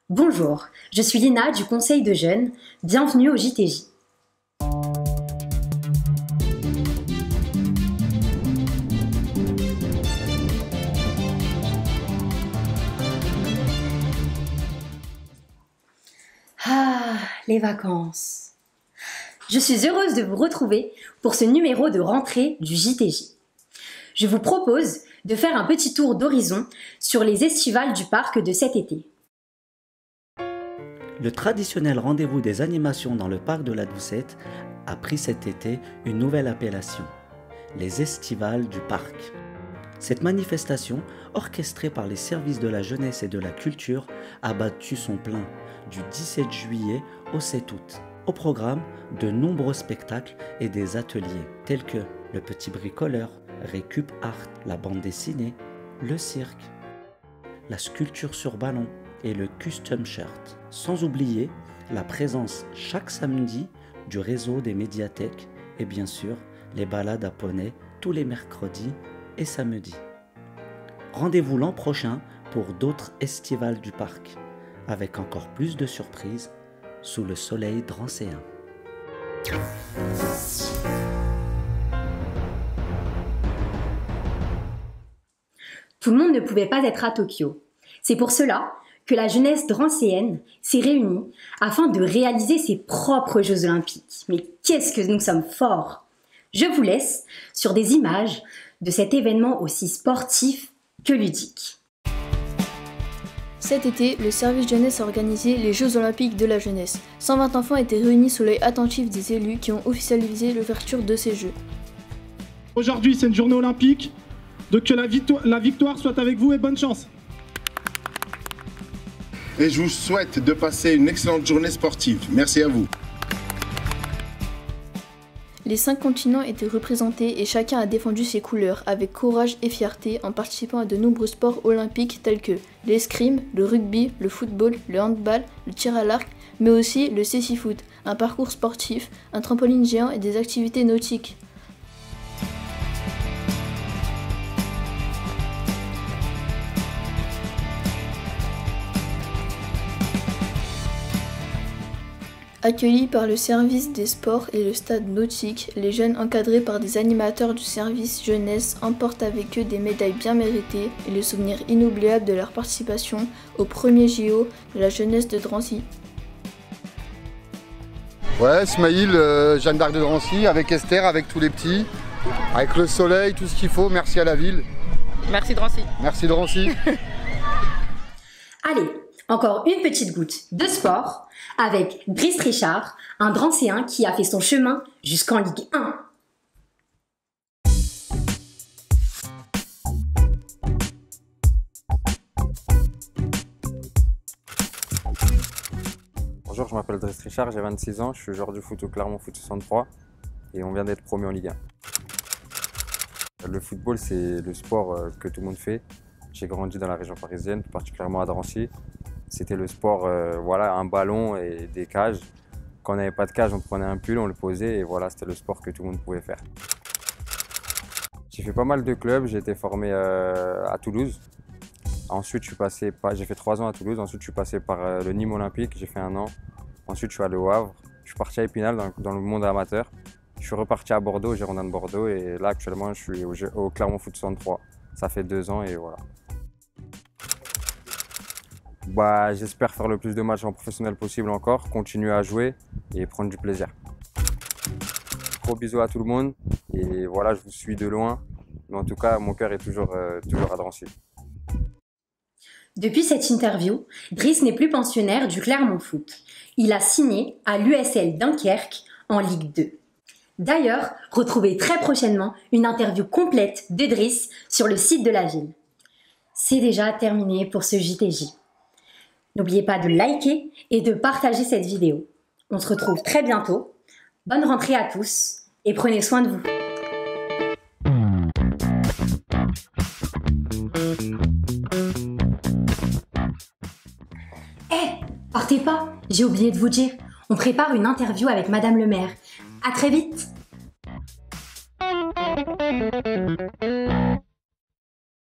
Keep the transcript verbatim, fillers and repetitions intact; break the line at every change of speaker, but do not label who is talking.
Bonjour, je suis Lina du Conseil de jeunes. Bienvenue au J T J. Ah, les vacances. Je suis heureuse de vous retrouver pour ce numéro de rentrée du J T J. Je vous propose de faire un petit tour d'horizon sur les estivales du parc de cet été.
Le traditionnel rendez-vous des animations dans le parc de la Doucette a pris cet été une nouvelle appellation, les estivales du parc. Cette manifestation, orchestrée par les services de la jeunesse et de la culture, a battu son plein du dix-sept juillet au sept août. Au programme, de nombreux spectacles et des ateliers tels que le petit bricoleur, Récup Art, la bande dessinée, le cirque, la sculpture sur ballon et le custom shirt. Sans oublier la présence chaque samedi du réseau des médiathèques et bien sûr les balades à poney tous les mercredis et samedis. Rendez-vous l'an prochain pour d'autres estivales du parc, avec encore plus de surprises sous le soleil drancéen.
Tout le monde ne pouvait pas être à Tokyo. C'est pour cela que la jeunesse drancéenne s'est réunie afin de réaliser ses propres Jeux Olympiques. Mais qu'est-ce que nous sommes forts! Je vous laisse sur des images de cet événement aussi sportif que ludique.
Cet été, le service jeunesse a organisé les Jeux Olympiques de la jeunesse. cent vingt enfants étaient réunis sous l'œil attentif des élus qui ont officialisé l'ouverture de ces Jeux.
Aujourd'hui, c'est une journée olympique, donc que la victoire, la victoire soit avec vous et bonne chance.
Et je vous souhaite de passer une excellente journée sportive. Merci à vous.
Les cinq continents étaient représentés et chacun a défendu ses couleurs avec courage et fierté en participant à de nombreux sports olympiques tels que l'escrime, le rugby, le football, le handball, le tir à l'arc, mais aussi le cécifoot, un parcours sportif, un trampoline géant et des activités nautiques. Accueillis par le service des sports et le stade nautique, les jeunes encadrés par des animateurs du service jeunesse emportent avec eux des médailles bien méritées et le souvenir inoubliable de leur participation au premier J O de la jeunesse de Drancy.
Ouais, Smaïl, euh, Jeanne d'Arc de Drancy, avec Esther, avec tous les petits, avec le soleil, tout ce qu'il faut. Merci à la ville.
Merci Drancy.
Merci Drancy.
Allez, encore une petite goutte de sport avec Driss Richard, un Drancéen qui a fait son chemin jusqu'en Ligue un.
Bonjour, je m'appelle Driss Richard, j'ai vingt-six ans, je suis joueur du foot au Clermont Foot soixante-trois et on vient d'être promu en Ligue un. Le football, c'est le sport que tout le monde fait. J'ai grandi dans la région parisienne, plus particulièrement à Drancy. C'était le sport, euh, voilà, un ballon et des cages. Quand on n'avait pas de cage, on prenait un pull, on le posait et voilà, c'était le sport que tout le monde pouvait faire. J'ai fait pas mal de clubs, j'ai été formé euh, à Toulouse. Ensuite, je suis passé par, j'ai fait trois ans à Toulouse. Ensuite, je suis passé par euh, le Nîmes Olympique, j'ai fait un an. Ensuite, je suis allé au Havre. Je suis parti à Épinal dans, dans le monde amateur. Je suis reparti à Bordeaux, au Girondins de Bordeaux. Et là, actuellement, je suis au, au Clermont Foot soixante-trois. Ça fait deux ans et voilà. Bah, j'espère faire le plus de matchs en professionnel possible encore, continuer à jouer et prendre du plaisir. Gros bisous à tout le monde et voilà, je vous suis de loin, mais en tout cas, mon cœur est toujours, euh, toujours à Drancy.
Depuis cette interview, Driss n'est plus pensionnaire du Clermont Foot. Il a signé à l'U S L Dunkerque en Ligue deux. D'ailleurs, retrouvez très prochainement une interview complète de Driss sur le site de la ville. C'est déjà terminé pour ce J T J. N'oubliez pas de liker et de partager cette vidéo. On se retrouve très bientôt. Bonne rentrée à tous et prenez soin de vous. Eh, hey, partez pas, j'ai oublié de vous dire. On prépare une interview avec Madame le maire. À très vite.